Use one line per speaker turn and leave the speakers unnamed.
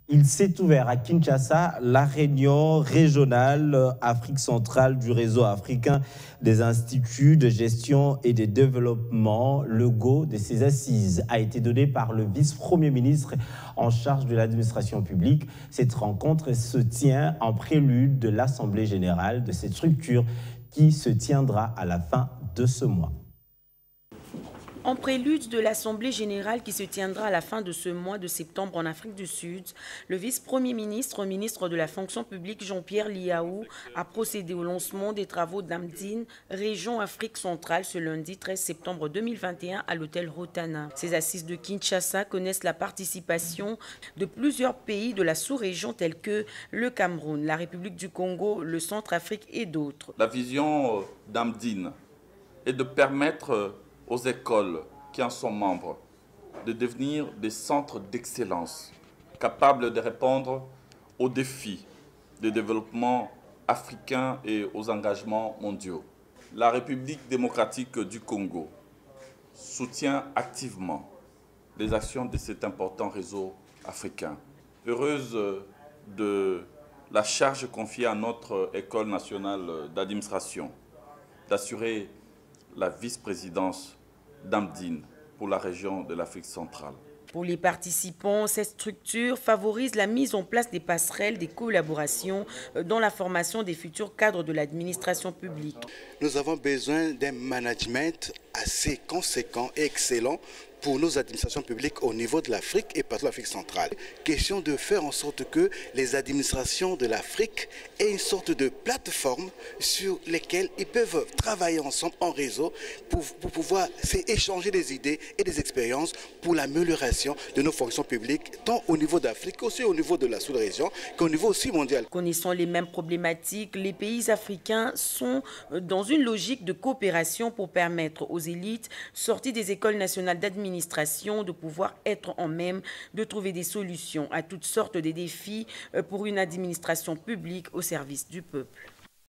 Il s'est ouvert à Kinshasa la réunion régionale Afrique centrale du réseau africain des instituts de gestion et de développement. Le go de ces assises a été donné par le vice-premier ministre en charge de l'administration publique. Cette rencontre se tient en prélude de l'Assemblée générale de cette structure qui se tiendra à la fin de ce mois.
En prélude de l'Assemblée générale qui se tiendra à la fin de ce mois de septembre en Afrique du Sud, le vice-premier ministre, ministre de la fonction publique Jean-Pierre Liaou a procédé au lancement des travaux d'Amdine, région Afrique centrale, ce lundi 13 septembre 2021 à l'hôtel Rotana. Ces assises de Kinshasa connaissent la participation de plusieurs pays de la sous-région tels que le Cameroun, la République du Congo, le Centrafrique et d'autres.
La vision d'Amdine est de permettre aux écoles qui en sont membres de devenir des centres d'excellence capables de répondre aux défis de développement africain et aux engagements mondiaux. La République démocratique du Congo soutient activement les actions de cet important réseau africain. Heureuse de la charge confiée à notre École nationale d'administration d'assurer la vice-présidence d'Amdine pour la région de l'Afrique centrale.
Pour les participants, cette structure favorise la mise en place des passerelles, des collaborations dans la formation des futurs cadres de l'administration publique.
Nous avons besoin d'un management assez conséquent et excellent pour nos administrations publiques au niveau de l'Afrique et partout l'Afrique centrale. Question de faire en sorte que les administrations de l'Afrique aient une sorte de plateforme sur lesquelles ils peuvent travailler ensemble en réseau pour pouvoir échanger des idées et des expériences pour l'amélioration de nos fonctions publiques, tant au niveau d'Afrique qu'aussi au niveau de la sous-région, qu'au niveau aussi mondial.
Connaissant les mêmes problématiques, les pays africains sont dans une logique de coopération pour permettre aux élites sorties des écoles nationales d'administration de pouvoir être en même de trouver des solutions à toutes sortes de défis pour une administration publique au service du peuple.